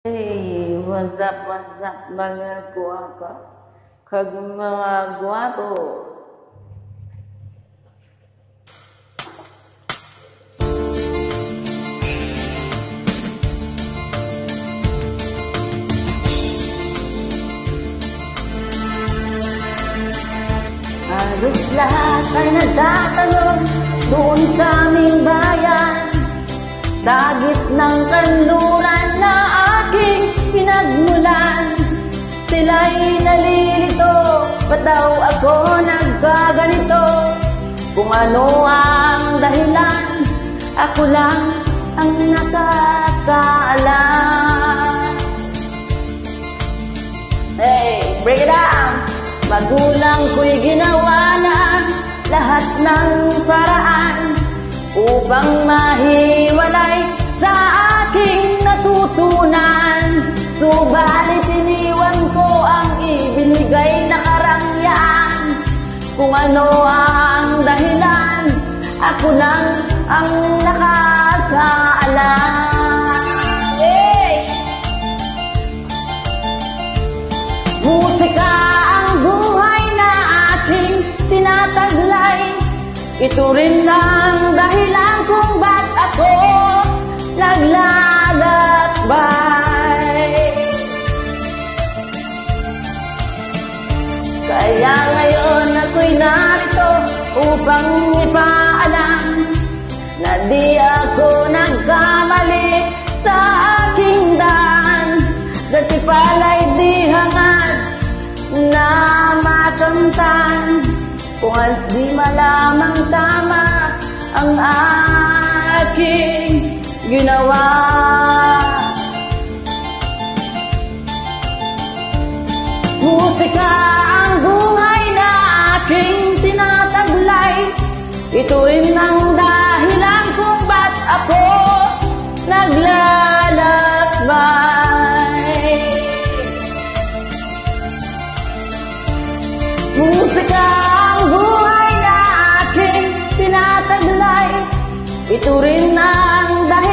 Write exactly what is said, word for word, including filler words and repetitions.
Hey, what's up, what's up mga guwapa, kag mga guwapo. Halos lahat ay nagtatanong doon sa aming bayan, sa gitnang kanluran na aking pinagmulan. Sila'y nalilito, ba't daw ako nagkaganito? Kung ano ang dahilan, ako lang ang nakakaalam. Hey, break it down! Magulang ko'y ginawa na lahat ng paraan upang mahiwalay sa aking natutunan. Subalit iniwan ko ang ibinigay na karangyaan. Kung ano ang dahilan, ako lang ang nakakaalam. Hey! Musika ang buhay na aking tinataglay. Ito rin ang dahilan kung ba't ako naglalakbay. Kaya ngayon ako'y narito upang ipaalam na di ako nagkamali sa aking daan. Dati pala'y di hangad na makamtan, kung at di malamang tama ang aking ginawa. Musika ang buhay na aking tinataglay. Ito rin ang dahilan kung ba't ako naglalakbay. Musika ang buhay na aking tinataglay. Ito rin ang dahilan